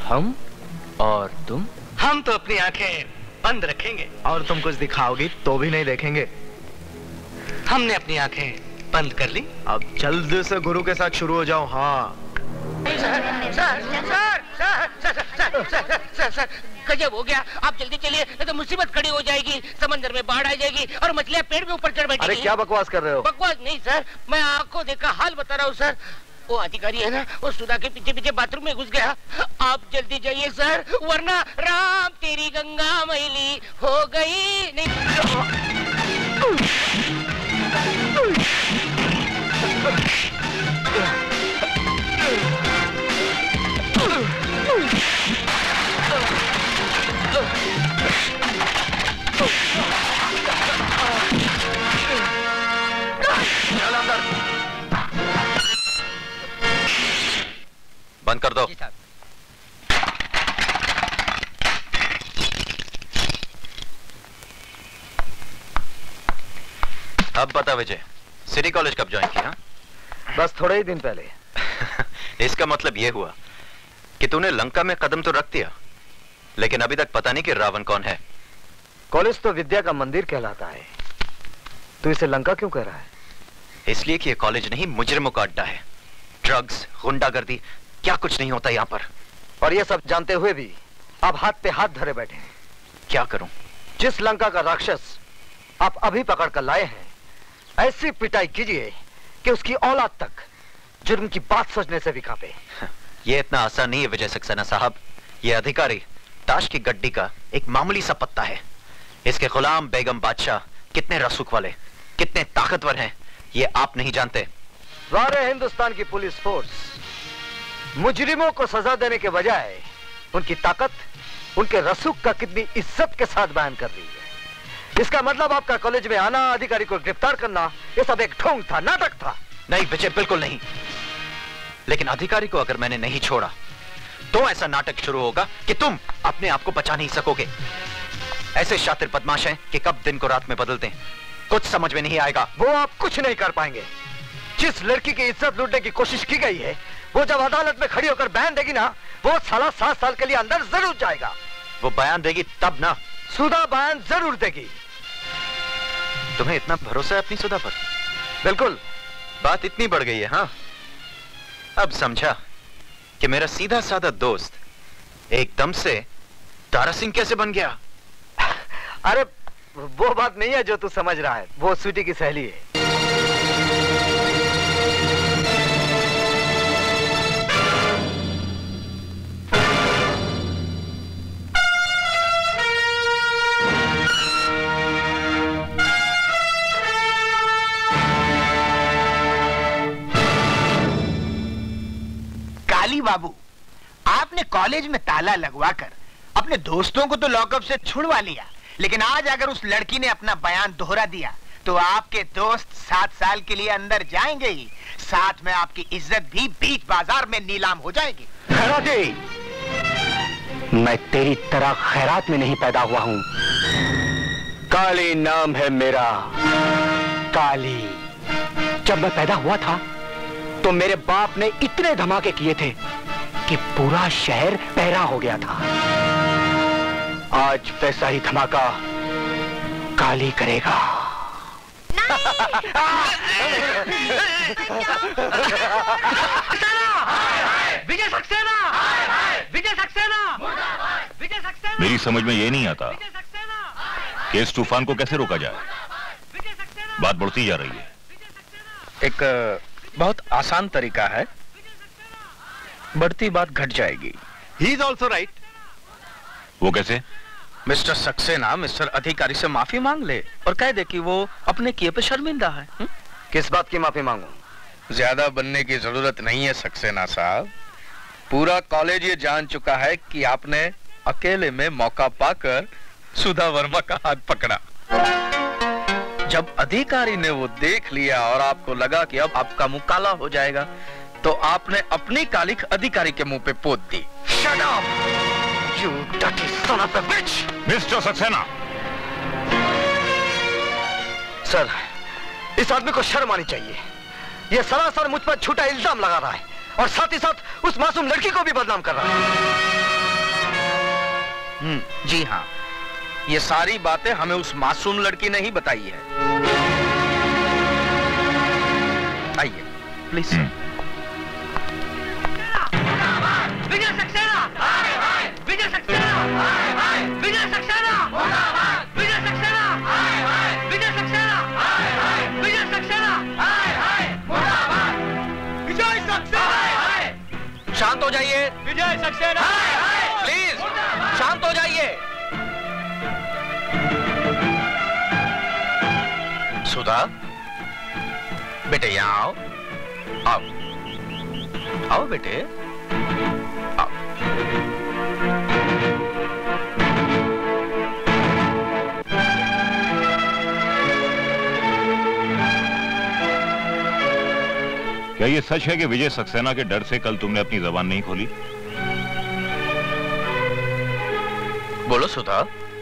हम और तुम? हम तो अपनी आंखें बंद रखेंगे और तुम कुछ दिखाओगी तो भी नहीं देखेंगे। हमने अपनी आंखें बंद कर ली। अब जल्दी से गुरु के साथ शुरू हो जाओ। हाँ सर, गजब हो गया। आप जल्दी चलिए, नहीं तो मुसीबत खड़ी हो जाएगी। समंदर में बाढ़ आ जाएगी और मछलियाँ पेड़ के ऊपर चढ़ बैठेगी। अरे क्या बकवास कर रहे हो? बकवास नहीं सर, मैं आंखों देखा हाल बता रहा हूँ सर। वो अधिकारी है ना, वो सुधा के पीछे पीछे बाथरूम में घुस गया। आप जल्दी जाइए सर, वरना राम तेरी गंगा मैली हो गई। नहीं बंद कर दो। अब बता विजय, सिटी कॉलेज कब ज्वाइन किया? बस थोड़े ही दिन पहले। इसका मतलब यह हुआ कि तूने लंका में कदम तो रख दिया, लेकिन अभी तक पता नहीं कि रावण कौन है। कॉलेज तो विद्या का मंदिर कहलाता है, तू इसे लंका क्यों कह रहा है? इसलिए कि यह कॉलेज नहीं, मुजरिमों का अड्डा है। ड्रग्स, गुंडागर्दी, क्या कुछ नहीं होता यहाँ पर। और ये सब जानते हुए भी आप हाथ पे हाथ धरे बैठे हैं। क्या करूं? जिस लंका का राक्षस आप अभी पकड़ कर लाए हैं, ऐसी पिटाई कीजिए कि उसकी औलाद तक जुर्म की बात सोचने से भी कांपे। ये इतना आसान नहीं है विजय सक्सेना साहब। ये अधिकारी ताश की गड्डी का एक मामूली सा पत्ता है। इसके गुलाम बेगम बादशाह कितने रसूख वाले, कितने ताकतवर हैं, ये आप नहीं जानते। सारे हिंदुस्तान की पुलिस फोर्स मुजरिमों को सजा देने के बजाय उनकी ताकत, उनके रसूख का कितनी इज्जत के साथ बयान कर रही है। इसका मतलब आपका कॉलेज में आना, अधिकारी को गिरफ्तार करना, ये सब एक ढोंग था, नाटक था। नहीं विजय, बिल्कुल नहीं। लेकिन अधिकारी को अगर मैंने नहीं छोड़ा तो ऐसा नाटक शुरू होगा कि तुम अपने आप को बचा नहीं सकोगे। ऐसे शातिर बदमाश हैं कि कब दिन को रात में बदलते हैं, कुछ समझ में नहीं आएगा। वो आप कुछ नहीं कर पाएंगे। जिस लड़की की इज्जत लूटने की कोशिश की गई है, वो जब अदालत में खड़ी होकर बयान देगी ना, वो साला 7 साल के लिए अंदर जरूर जाएगा। वो बयान देगी तब ना? सुधा बयान जरूर देगी। तुम्हें इतना भरोसा है अपनी सुधा पर? बिल्कुल। बात इतनी बढ़ गई है? हाँ, अब समझा कि मेरा सीधा साधा दोस्त एकदम से तारा सिंह कैसे बन गया। अरे वो बात नहीं है जो तू समझ रहा है, वो स्वीटी की सहेली है। काली बाबू, आपने कॉलेज में ताला लगवाकर अपने दोस्तों को तो लॉकअप से छुड़वा लिया, लेकिन आज अगर उस लड़की ने अपना बयान दोहरा दिया तो आपके दोस्त 7 साल के लिए अंदर जाएंगे ही, साथ में आपकी इज्जत भी बीच बाजार में नीलाम हो जाएगी। खैराती, मैं तेरी तरह खैरात में नहीं पैदा हुआ हूं। काली नाम है मेरा, काली। जब मैं पैदा हुआ था तो मेरे बाप ने इतने धमाके किए थे कि पूरा शहर पहरा हो गया था। आज वैसा ही धमाका काली करेगा। विजय सक्सेना! विजय सक्सेना! विजय सक्सेना! मेरी समझ में ये नहीं आता कि इस तूफान को कैसे रोका जाए। बात बढ़ती जा रही है। एक बहुत आसान तरीका है, बढ़ती बात घट जाएगी। He is also right. वो कैसे? मिस्टर सक्सेना मिस्टर अधिकारी से माफी मांग ले और कह दे कि वो अपने किए पे शर्मिंदा है। किस बात की माफी मांगूं? ज्यादा बनने की जरूरत नहीं है सक्सेना साहब। पूरा कॉलेज ये जान चुका है कि आपने अकेले में मौका पाकर सुधा वर्मा का हाथ पकड़ा। जब अधिकारी ने वो देख लिया और आपको लगा कि अब आपका मुंह काला हो जाएगा, तो आपने अपनी कालिख अधिकारी के मुंह पे पोत दी। Shut up, you dirty son of a bitch! Mister Saxena! Sir, इस आदमी को शर्म आनी चाहिए। ये सरासर मुझ पर झूठा इल्जाम लगा रहा है और साथ ही साथ उस मासूम लड़की को भी बदनाम कर रहा है। जी हाँ, ये सारी बातें हमें उस मासूम लड़की ने ही बताई है। आइए प्लीज। विजय सक्सेना, विजय सक्सेना, विजय सक्सेना, विजय सक्सेना, विजय सक्सेना, विजय सक्सेना, विजय सक्सेना। शांत हो जाइए। विजय सक्सेना, प्लीज शांत हो जाइए। सुधा, बेटे यहाँ आओ। आओ आओ बेटे, आओ। क्या ये सच है कि विजय सक्सेना के डर से कल तुमने अपनी जबान नहीं खोली? बोलो सुधा,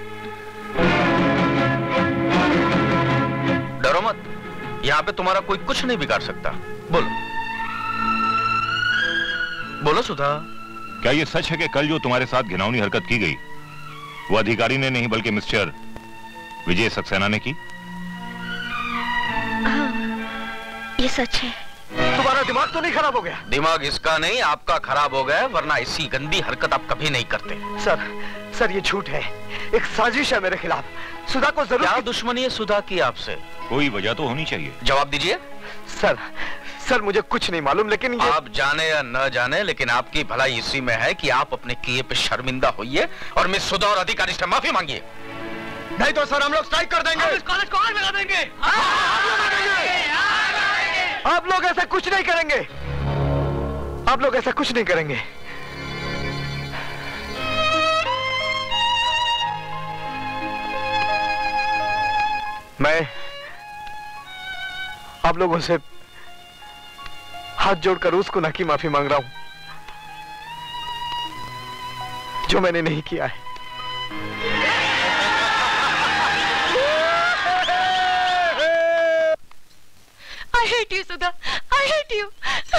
डरो मत, यहाँ पे तुम्हारा कोई कुछ नहीं बिगाड़ सकता। बोलो बोलो सुधा। क्या ये सच है कि कल जो तुम्हारे साथ घिनौनी हरकत की गई वो अधिकारी ने नहीं बल्कि मिस्टर विजय सक्सेना ने की? हाँ, ये सच है। तुम्हारा दिमाग तो नहीं खराब हो गया? दिमाग इसका नहीं आपका खराब हो गया, वरना ऐसी गंदी हरकत आप कभी नहीं करते। सर ये झूठ है, एक साजिश है मेरे खिलाफ। सुधा को जरूर। क्या दुश्मनी है सुधा की आपसे? कोई वजह तो होनी चाहिए। जवाब दीजिए। सर मुझे कुछ नहीं मालूम, लेकिन ये... आप जाने या न जाने, लेकिन आपकी भलाई इसी में है कि आप अपने किए पे शर्मिंदा होइए और मिस सुधा और अधिकारी से माफी मांगिए। नहीं तो सर हम लोग स्ट्राइक कर देंगे। इस कॉलेज को आग लगा देंगे। आप लोग ऐसा कुछ नहीं करेंगे। आप लोग ऐसा कुछ नहीं करेंगे। मैं आप लोगों से हाथ जोड़कर उस गुनाह की माफी मांग रहा हूं जो मैंने नहीं किया है। I hate you, Sudha. I hate you.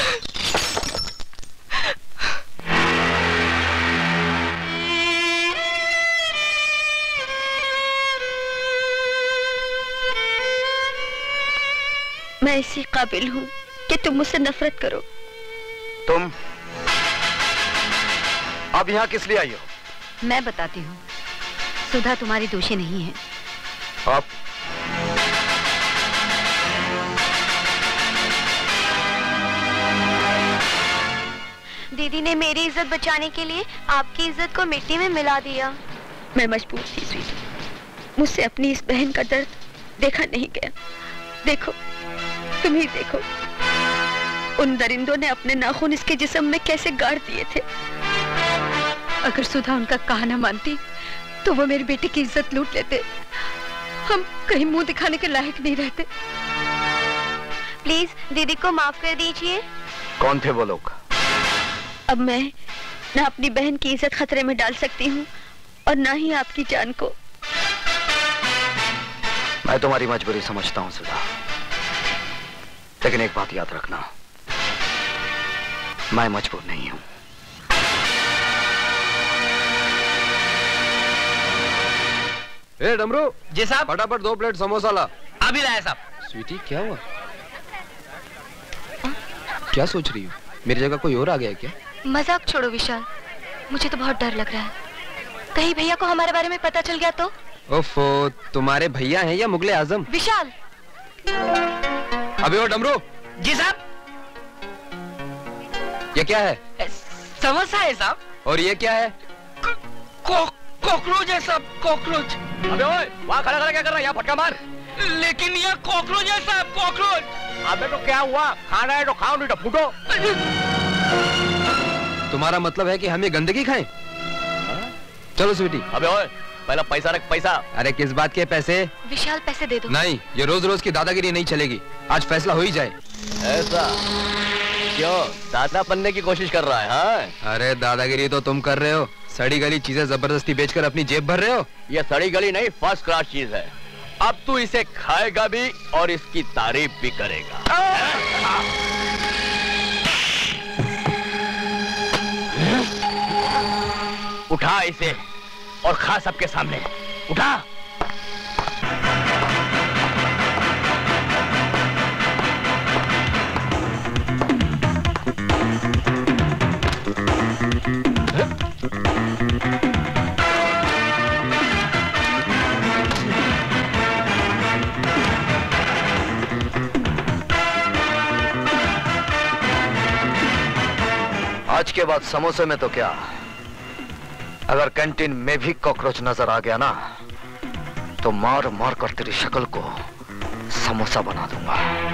मैं इसी काबिल हूँ कि तुम मुझसे नफरत करो। तुम अब यहाँ किस लिए आई हो? मैं बताती हूँ। सुधा तुम्हारी दोषी नहीं है। आप दीदी ने मेरी इज्जत बचाने के लिए आपकी इज्जत को मिट्टी में मिला दिया। मैं मजबूर थी स्वीटी, मुझसे अपनी इस बहन का दर्द देखा नहीं गया। देखो, तुम ही देखो, उन दरिंदों ने अपने नाखून इसके जिस्म में कैसे गाड़ दिए थे। अगर सुधा उनका कहा न मानती तो वो मेरी बेटी की इज्जत लूट लेते। हम कहीं मुंह दिखाने के लायक नहीं रहते। प्लीज दीदी को माफ कर दीजिए। कौन थे वो लोग? अब मैं ना अपनी बहन की इज्जत खतरे में डाल सकती हूँ और ना ही आपकी जान को। मैं तुम्हारी मजबूरी समझता हूँ सुधा, लेकिन एक बात याद रखना, मैं मजबूर नहीं हूँ। ए डमरू। जी साहब। फटाफट 2 प्लेट समोसा ला। अभी लाया साहब। स्वीटी क्या हुआ? क्या सोच रही हो? मेरी जगह कोई और आ गया है क्या? मजाक छोड़ो विशाल, मुझे तो बहुत डर लग रहा है। कहीं भैया को हमारे बारे में पता चल गया तो? ओफो, तुम्हारे भैया हैं या मुगले आजम? विशाल। अबे ओ डमरू। जी साहब। ये क्या है? समोसा है साहब। और ये क्या है? कॉकरोच है साहब, कॉकरोच। अबे ओए, वहाँ खड़ा खड़ा क्या कर रहा है? यहाँ फटका मार। लेकिन ये कॉकरोच है साहब, कॉकरोच। अबे तो क्या हुआ? खाना है तो खाओ, नहीं तो फूटो। तुम्हारा मतलब है कि हम ये गंदगी खाएं? चलो स्वीटी। अबे ओए, पहला पैसा रख, पैसा। अरे किस बात के पैसे? विशाल पैसे दे दो। नहीं, ये रोज रोज की दादागिरी नहीं चलेगी। आज फैसला हो ही जाए। ऐसा क्यों? दादा बनने की कोशिश कर रहा है? हाँ? अरे दादागिरी तो तुम कर रहे हो, सड़ी गली चीजें जबरदस्ती बेचकर अपनी जेब भर रहे हो। ये सड़ी गली नहीं, फर्स्ट क्लास चीज है। अब तू इसे खाएगा भी और इसकी तारीफ भी करेगा। उठा इसे और खा सबके सामने। उठा। आज के बाद समोसे में तो क्या, अगर कैंटीन में भी कॉकरोच नजर आ गया ना तो मार मार कर तेरी शक्ल को समोसा बना दूंगा।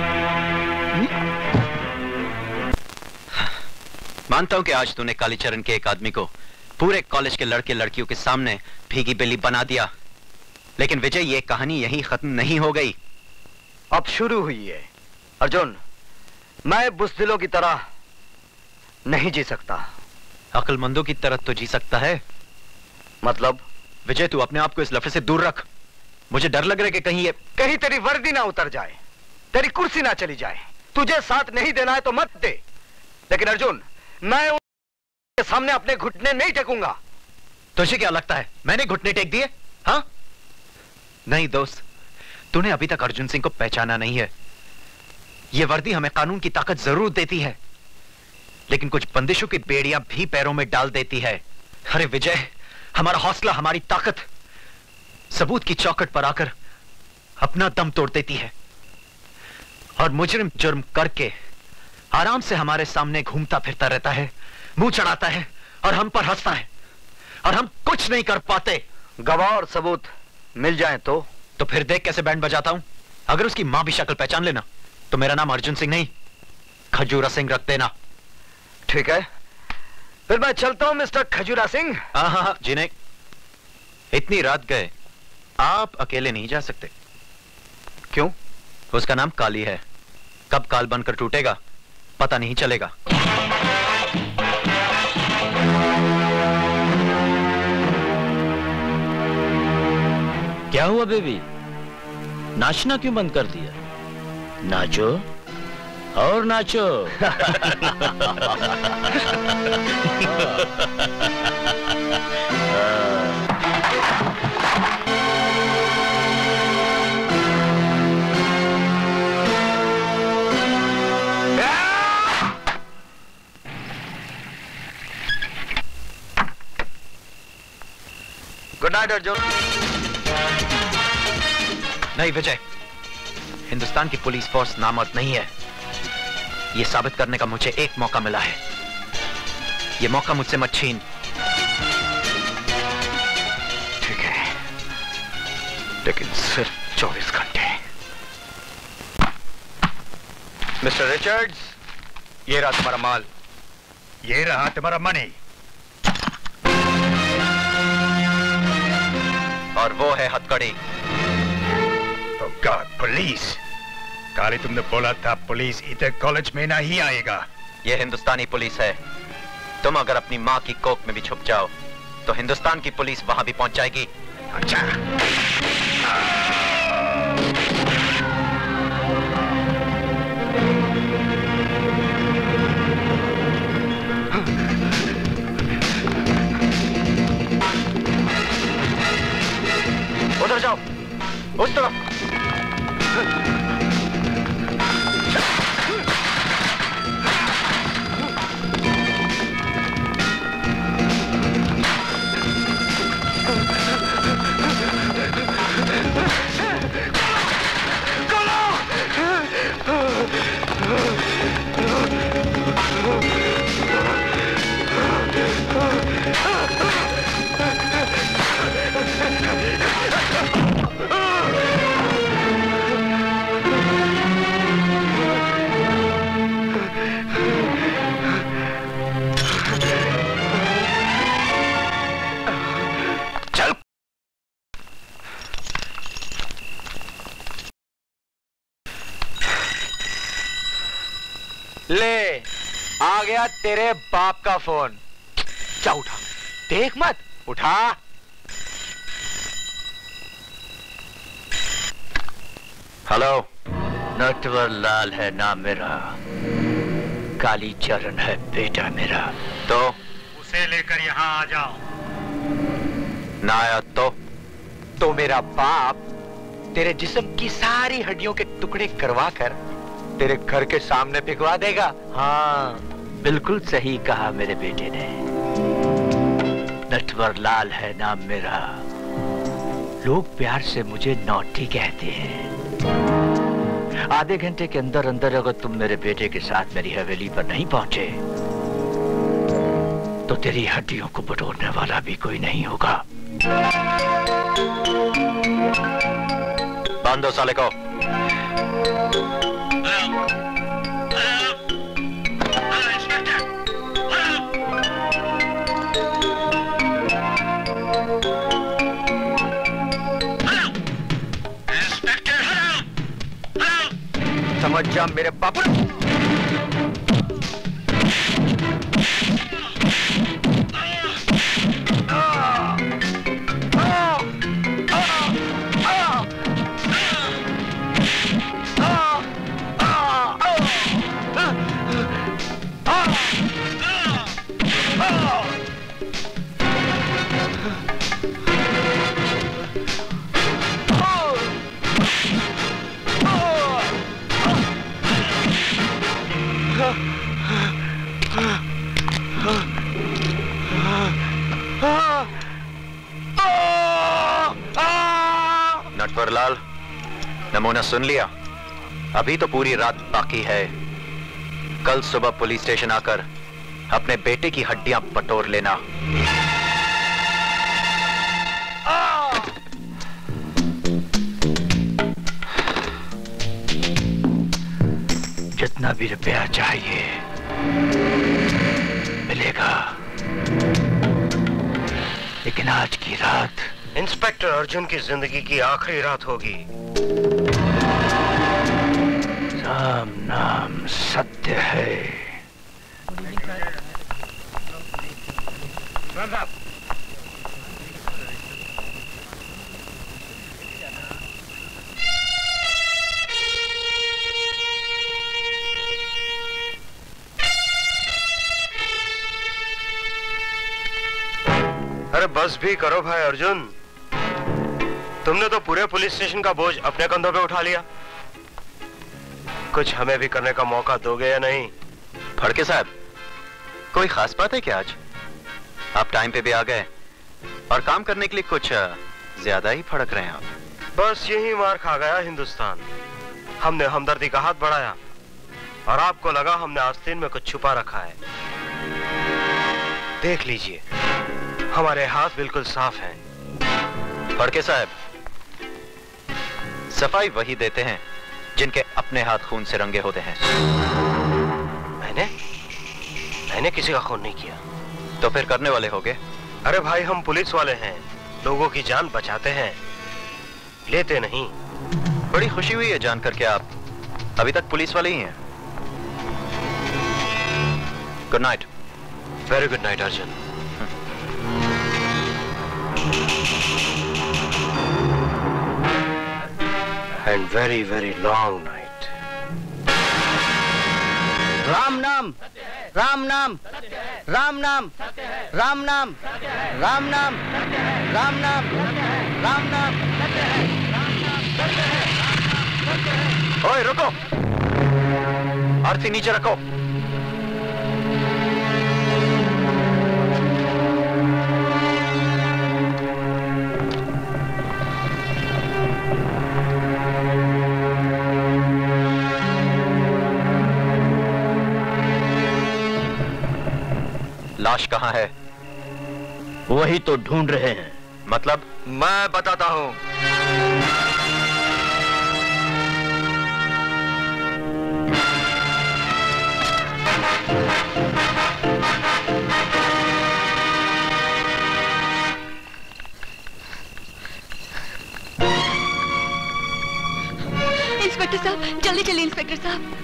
मानता हूं कि आज तूने कालीचरण के एक आदमी को पूरे कॉलेज के लड़के लड़कियों के सामने भीगी बिल्ली बना दिया, लेकिन विजय ये कहानी यहीं खत्म नहीं हो गई, अब शुरू हुई है। अर्जुन, मैं बुज़दिलों की तरह नहीं जी सकता। अक्लमंदों की तरह तो जी सकता है। मतलब? विजय तू अपने आप को इस लफड़े से दूर रख। मुझे डर लग रहा है कि कहीं तेरी वर्दी ना उतर जाए, तेरी कुर्सी ना चली जाए। तुझे साथ नहीं देना है तो मत दे, लेकिन अर्जुन मैं उनके सामने अपने घुटने नहीं टेकूंगा। तुझे क्या लगता है मैंने घुटने टेक दिए? हाँ? नहीं दोस्त, तूने अभी तक अर्जुन सिंह को पहचाना नहीं है। यह वर्दी हमें कानून की ताकत जरूर देती है, लेकिन कुछ बंदिशों की बेड़ियां भी पैरों में डाल देती है। अरे विजय, हमारा हौसला, हमारी ताकत सबूत की चौखट पर आकर अपना दम तोड़ देती है, और मुजरिम जुर्म करके आराम से हमारे सामने घूमता फिरता रहता है, मुंह चढ़ाता है और हम पर हंसता है, और हम कुछ नहीं कर पाते। गवाह और सबूत मिल जाए तो फिर देख कैसे बैंड बजाता हूं। अगर उसकी मां भी शक्ल पहचान लेना तो मेरा नाम अर्जुन सिंह नहीं खजूरा सिंह रख देना। ठीक है, फिर मैं चलता हूं मिस्टर खजूरा सिंह। हाँ, जी नहीं, इतनी रात गए आप अकेले नहीं जा सकते। क्यों? उसका नाम काली है, कब काल बनकर टूटेगा पता नहीं चलेगा। क्या हुआ बेबी, नाचना क्यों बंद कर दिया? नाचो और नाचो। Good night Arjun. नहीं विजय, हिंदुस्तान की पुलिस फोर्स नामर्द नहीं है। यह साबित करने का मुझे एक मौका मिला है। यह मौका मुझसे मत छीन। ठीक है, लेकिन सिर्फ 24 घंटे। मिस्टर रिचर्ड्स, ये रहा तुम्हारा माल, ये रहा तुम्हारा मनी, और वो है हथकड़ी। God, police! काली, तुमने बोला था पुलिस इधर कॉलेज में नहीं आएगा। ये हिंदुस्तानी पुलिस है। तुम अगर अपनी माँ की कोख में भी छुप जाओ तो हिंदुस्तान की पुलिस वहां भी पहुंच जाएगी। अच्छा, उधर जाओ, उस तरफ। ले, आ गया तेरे बाप का फोन। क्या उठा? देख मत, उठा। हेलो। नटवर लाल है नाम मेरा, कालीचरण है बेटा मेरा। तो उसे लेकर यहाँ आ जाओ। ना आया तो मेरा बाप तेरे जिस्म की सारी हड्डियों के टुकड़े करवा कर तेरे घर के सामने फेंकवा देगा। हाँ, बिल्कुल सही कहा मेरे बेटे ने। नटवरलाल है नाम मेरा। लोग प्यार से मुझे नौटी कहते हैं। आधे घंटे के अंदर अंदर अगर तुम मेरे बेटे के साथ मेरी हवेली पर नहीं पहुंचे तो तेरी हड्डियों को बटोरने वाला भी कोई नहीं होगा। बांधो साले को। समझ जा मेरे बाबू। नटवरलाल, नमूना सुन लिया? अभी तो पूरी रात बाकी है। कल सुबह पुलिस स्टेशन आकर अपने बेटे की हड्डियां बटोर लेना। जितना भी रुपया चाहिए मिलेगा, लेकिन आज की रात इंस्पेक्टर अर्जुन की जिंदगी की आखिरी रात होगी। राम नाम सत्य है। अरे बस भी करो भाई अर्जुन, तुमने तो पूरे पुलिस स्टेशन का बोझ अपने कंधों पे उठा लिया। कुछ हमें भी करने का मौका दोगे या नहीं? फड़के साहब, कोई खास बात है क्या आज? आप टाइम पे भी आ गए और काम करने के लिए कुछ ज्यादा ही फड़क रहे हैं आप। बस यही मार खा गया हिंदुस्तान। हमने हमदर्दी का हाथ बढ़ाया और आपको लगा हमने आस्तीन में कुछ छुपा रखा है। देख लीजिए, हमारे हाथ बिल्कुल साफ हैं। फड़के साहब, सफाई वही देते हैं जिनके अपने हाथ खून से रंगे होते हैं। मैंने किसी का खून नहीं किया। तो फिर करने वाले होगे? अरे भाई, हम पुलिस वाले हैं, लोगों की जान बचाते हैं, लेते नहीं। बड़ी खुशी हुई है जानकर के आप अभी तक पुलिस वाले ही हैं। Good night. Very good night Arjun. And very, very long night. Ram नाम, राम नाम, राम नाम, राम नाम, राम नाम, राम नाम, राम नाम। ओए रुको, आरती नीचे रखो। लाश कहाँ है? वही तो ढूंढ रहे हैं। मतलब? मैं बताता हूं। इंस्पेक्टर साहब, जल्दी चलिए इंस्पेक्टर साहब।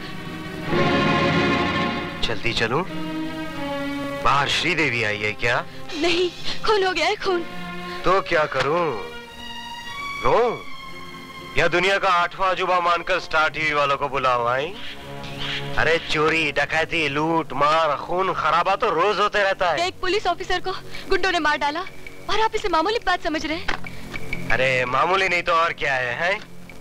जल्दी चलूं? बाहर श्रीदेवी आई है क्या? नहीं, खून हो गया है, खून। तो क्या करूं? रो या दुनिया का 8वां अजूबा मानकर स्टार टीवी वालों को बुलाओ? आई? अरे चोरी, डकैती, लूट मार, खून खराबा तो रोज होते रहता है। एक पुलिस ऑफिसर को गुंडों ने मार डाला और आप इसे मामूली बात समझ रहे हैं? अरे मामूली नहीं तो और क्या है?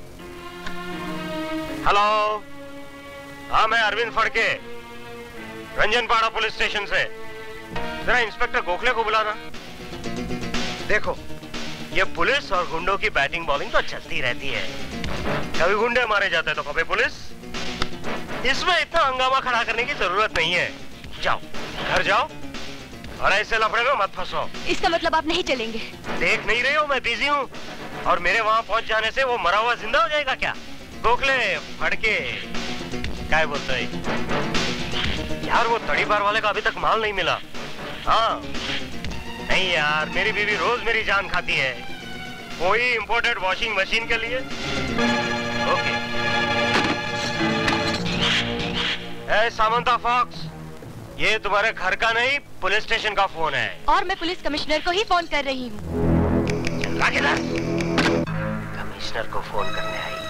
हेलो, हाँ मैं अरविंद फड़के, रंजनपाड़ा पुलिस स्टेशन से। जरा इंस्पेक्टर गोखले को बुलाना। देखो, ये पुलिस और गुंडों की बैटिंग बॉलिंग तो चलती रहती है। कभी गुंडे मारे जाते तो कभी पुलिस। इसमें इतना हंगामा खड़ा करने की जरूरत नहीं है। जाओ, घर जाओ और ऐसे लफड़े में मत फंसो। इसका मतलब आप नहीं चलेंगे? देख नहीं रहे हो मैं बिजी हूँ, और मेरे वहाँ पहुँच जाने से वो मरा हुआ जिंदा हो जाएगा क्या? गोखले फड़के क्या बोलते हैं यार? वो तड़ी बार वाले का अभी तक माल नहीं मिला। हाँ नहीं यार, मेरी बीवी रोज मेरी जान खाती है। कोई इंपोर्टेड वॉशिंग मशीन के लिए। ओके। ए सामंता फॉक्स, ये तुम्हारे घर का नहीं पुलिस स्टेशन का फोन है। और मैं पुलिस कमिश्नर को ही फोन कर रही हूँ। कमिश्नर को फोन करने आई?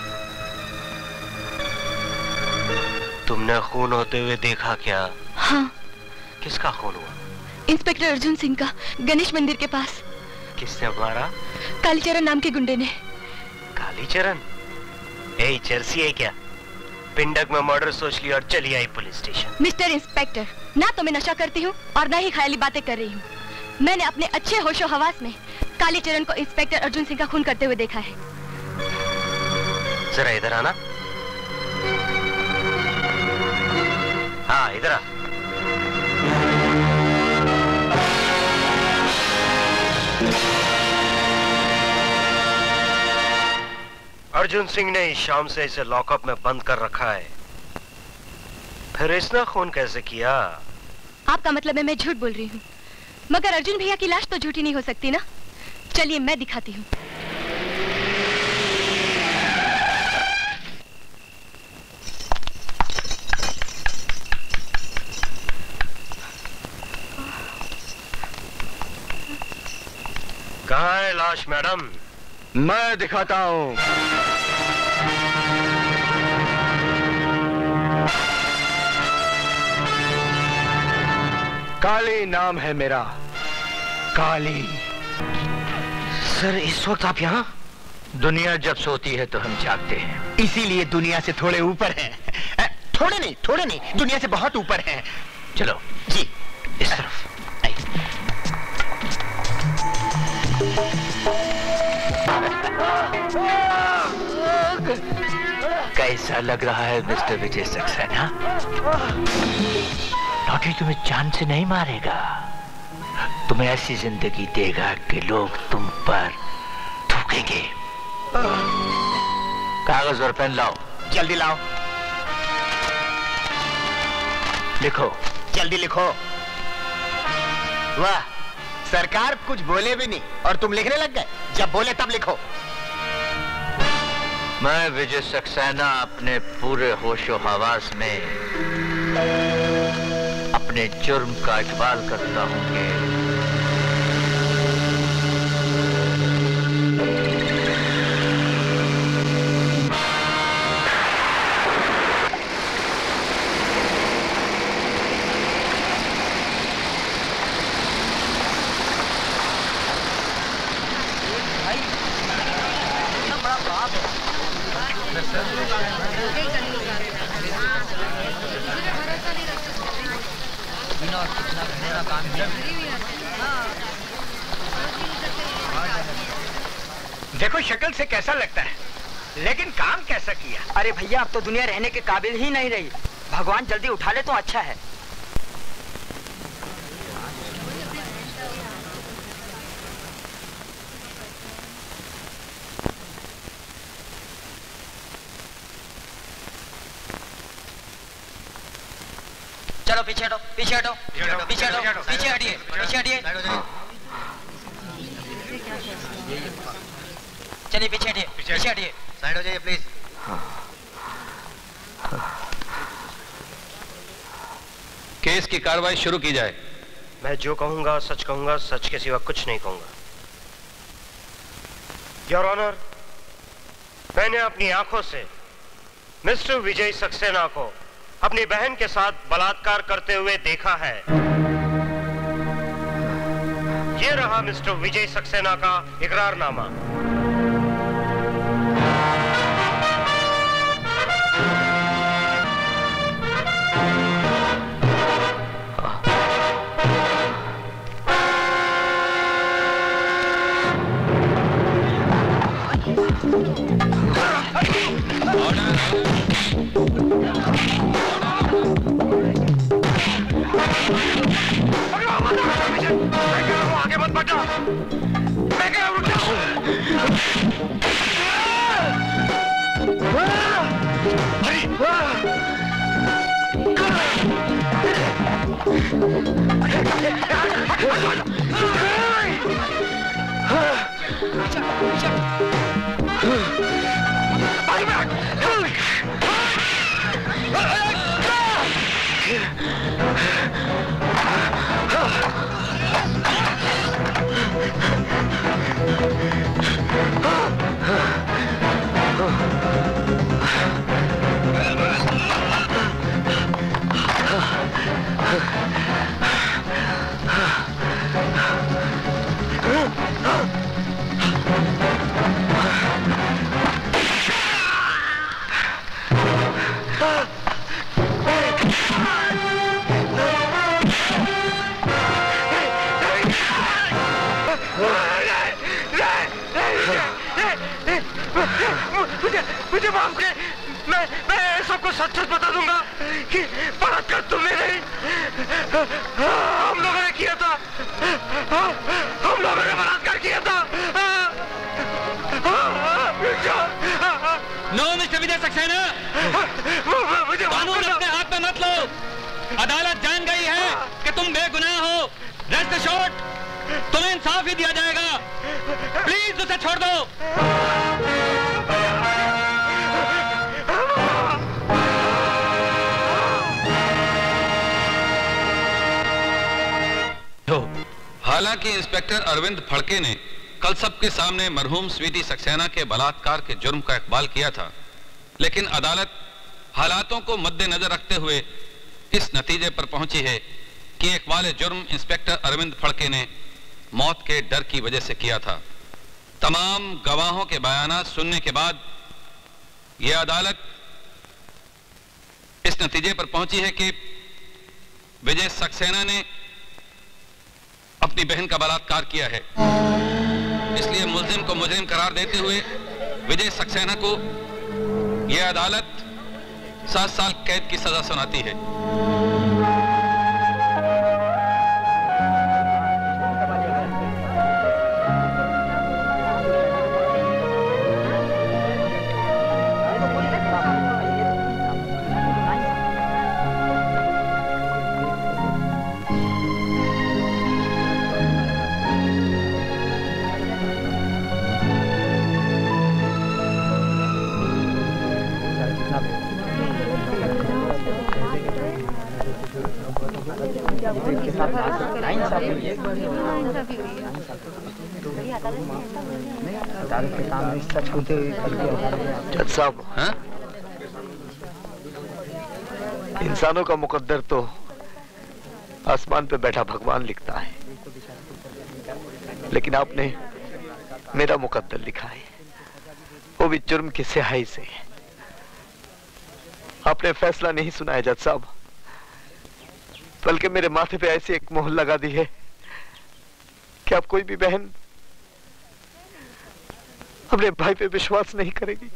तुमने खून होते हुए देखा क्या? हाँ। किसका खून हुआ? इंस्पेक्टर अर्जुन सिंह का, गणेश मंदिर के पास। किसने मारा? कालीचरण नाम के गुंडे ने। कालीचरण? ए जर्सी है क्या? पिंडक में मर्डर सोच लिया और चली आई पुलिस स्टेशन। मिस्टर इंस्पेक्टर, ना तो मैं नशा करती हूँ और ना ही ख्याली बातें कर रही हूँ। मैंने अपने अच्छे होशो हवास में कालीचरण को इंस्पेक्टर अर्जुन सिंह का खून करते हुए देखा है। जरा इधर आना। हाँ इधर आ। अर्जुन सिंह ने इस शाम से इसे लॉकअप में बंद कर रखा है। फिर इसने खून कैसे किया? आपका मतलब है मैं झूठ बोल रही हूँ, मगर अर्जुन भैया की लाश तो झूठी नहीं हो सकती ना। चलिए मैं दिखाती हूँ। कहाँ है लाश मैडम? मैं दिखाता हूँ। काली नाम है मेरा, काली। सर इस वक्त आप यहाँ? दुनिया जब सोती है तो हम जागते हैं। इसीलिए दुनिया से थोड़े ऊपर हैं। थोड़े नहीं, दुनिया से बहुत ऊपर हैं। चलो जी इस तरफ। कैसा लग रहा है मिस्टर विजय सक्सेना? नौटी तुम्हें जान से नहीं मारेगा, तुम्हें ऐसी जिंदगी देगा कि लोग तुम पर थूकेंगे। कागज और पेन लाओ। जल्दी लाओ। लिखो। जल्दी लिखो। वाह, सरकार कुछ बोले भी नहीं और तुम लिखने लग गए। जब बोले तब लिखो। मैं विजय सक्सेना अपने पूरे होशो हवास में अपने जुर्म का इकबाल करता हूं कि देखो शक्ल से कैसा लगता है, लेकिन काम कैसा किया। अरे भैया अब तो दुनिया रहने के काबिल ही नहीं रही। भगवान जल्दी उठा ले तो अच्छा है। चलो पीछे हटो, पीछे हटो, पीछे हटो, पीछे हटिए, पीछे हटिए। चलिए पीछे हटिए, पीछे हटिए। साइड हो जाइए प्लीज। केस की कार्रवाई शुरू की जाए। मैं जो कहूंगा सच कहूंगा, सच के सिवा कुछ नहीं कहूंगा। योर ऑनर, मैंने अपनी आंखों से मिस्टर विजय सक्सेना को अपनी बहन के साथ बलात्कार करते हुए देखा है। ये रहा मिस्टर विजय सक्सेना का इकरारनामा। आगे मत बढ़ो, मैं क्या रुक जाऊं? मुझे माफ कर, मैं सबको सच सच बता दूंगा कि बलात्कार तुमने नहीं, हम लोगों ने किया था, हम लोगों ने बलात्कार किया था। नो मिस्टर विजय सक्सेना, कानून अपने हाथ में मत लो। अदालत जान गई है कि तुम बेगुनाह हो। रेस्ट एश्योर्ड, तुम्हें इंसाफ ही दिया जाएगा। प्लीज उसे छोड़ दो। हालांकि इंस्पेक्टर अरविंद फड़के ने कल सबके सामने मरहूम स्वीटी सक्सेना के बलात्कार के जुर्म का इकबाल किया था, लेकिन अदालत हालातों को मद्देनजर रखते हुए इस नतीजे पर पहुंची है कि इकबाल जुर्म इंस्पेक्टर अरविंद फड़के ने मौत के डर की वजह से किया था। तमाम गवाहों के बयानात सुनने के बाद यह अदालत इस नतीजे पर पहुंची है कि विजय सक्सेना ने अपनी बहन का बलात्कार किया है। इसलिए मुल्जिम को मुजरिम करार देते हुए विजय सक्सेना को यह अदालत 7 साल कैद की सजा सुनाती है। जज साहब, इंसानों का मुकद्दर तो आसमान पे बैठा भगवान लिखता है, लेकिन आपने मेरा मुकद्दर लिखा है, वो भी जुर्म की स्याही से। आपने फैसला नहीं सुनाया जज साहब, बल्कि मेरे माथे पे ऐसी एक मोहर लगा दी है कि अब कोई भी बहन अपने भाई पे विश्वास नहीं करेगी।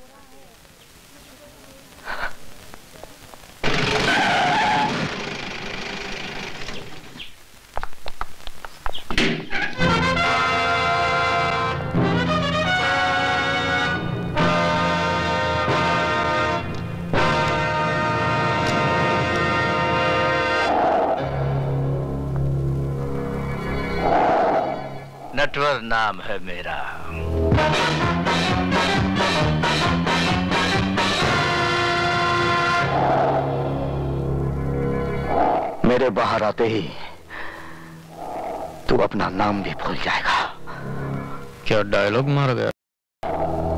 नटवर नाम है मेरा। मेरे बाहर आते ही तू अपना नाम भी भूल जाएगा। क्या डायलॉग मार गया?